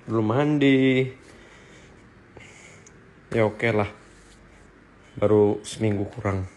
belum mandi. Ya oke lah, baru seminggu kurang.